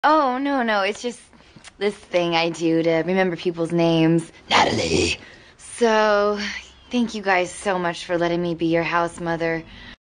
Oh, no, no, it's just this thing I do to remember people's names. Natalie. So, thank you guys so much for letting me be your house mother.